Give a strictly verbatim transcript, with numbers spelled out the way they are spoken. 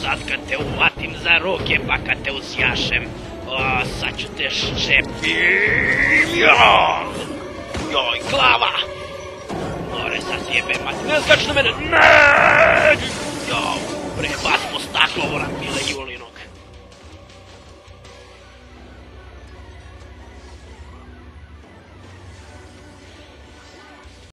sad kad te uvatim za ruke pa kad te uzjašem, o, sad ću te ščepim, joj, joj, glava, more sad zjebem, mati, ne skači na mene, ne, joj, bre, bacimo staklo, moram, Mile Julino.